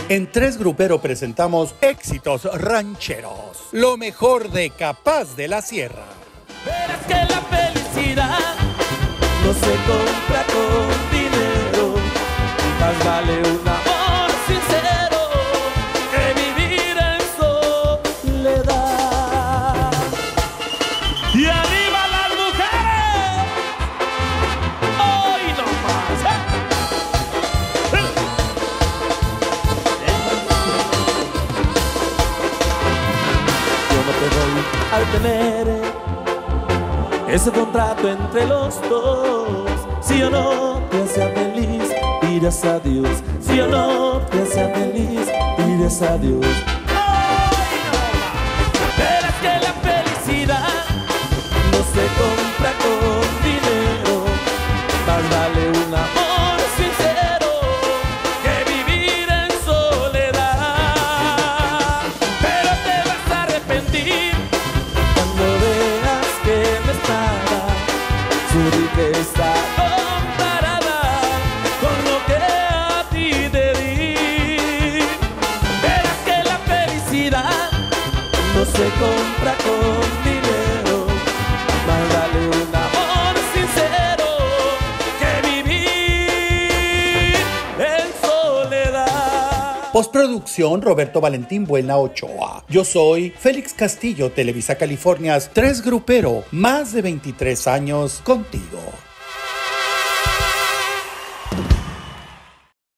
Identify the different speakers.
Speaker 1: En Tres Grupero presentamos Éxitos Rancheros, lo mejor de Capaz de la Sierra.
Speaker 2: Verás que la felicidad no se compra con dinero, más vale un amor sincero que vivir en soledad. Y arriba las mujeres, hoy no más. Yo no te doy al tener ese contrato entre los dos. Si o no te hace feliz, dirás adiós. Si o no te hace feliz, dirás adiós. ¡Ay, no! Verás que la felicidad no se compra con dinero, más vale un amor sincero que vivir en soledad. Pero te vas a arrepentir cuando veas que no estaba su riqueza comparada con lo que a ti te di. Verás que la felicidad no se compra con dinero, más vale un amor sincero que vivir en soledad.
Speaker 1: Postproducción Roberto Valentín Buena Ochoa. Yo soy Félix Castillo, Televisa Californias, Tres Grupero, más de 23 años contigo.